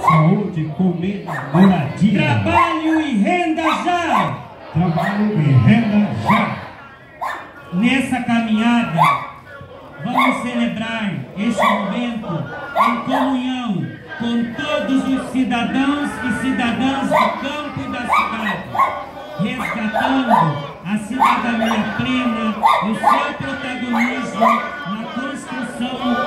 saúde, comida, moradia. Trabalho e renda já! Trabalho e renda já! Nessa caminhada, vamos celebrar este momento em comunhão com todos os cidadãos e cidadãs do campo e da cidade, resgatando a cidadania plena e o seu protagonismo na construção